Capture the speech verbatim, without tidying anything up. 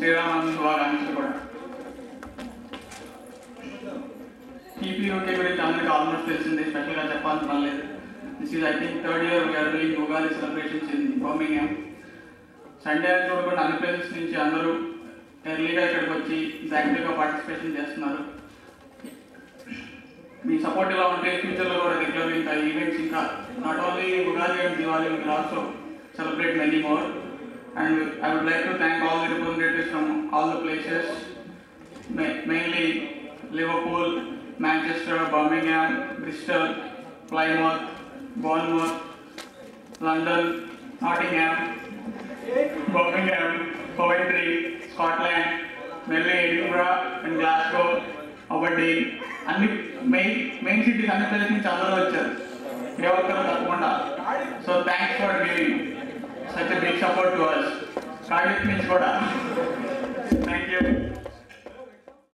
శ్రీరామనవమి శుభాకాంక్షలు కూడా. TP UK గురించి అందరికీ ఆల్మోస్ట్ తెలిసింది, స్పెషల్గా చెప్పాల్సిన పని లేదు. This is I think third year we're doing Ugadi celebrations in Birmingham. Sunday అని చూడకుండా అన్ని ప్లేసెస్ నుంచి అందరూ ఎర్లీగా ఇక్కడికి వచ్చి యాక్టివ్గా పార్టిసిపేషన్ చేస్తున్నారు. మీ సపోర్ట్ ఇలా ఉంటే ఫ్యూచర్లో కూడా రెగ్యులర్ ఇంకా ఈవెంట్స్ ఇంకా not only Ugadi and Diwali will also celebrate many more, and I would like to thank all the representatives from all the places, mainly Liverpool, Manchester, Birmingham, Bristol, Plymouth, Bournemouth, London, Nottingham, Birmingham, Coventry, Scotland, mainly Edinburgh and Glasgow, Aberdeen, అన్ని main main cities అన్ని places నుంచి అందరూ వచ్చారు, ఏ ఒక్కరు తప్పకుండా. So thanks for giving such a big support to us. Cardiff means Koda. Thank you.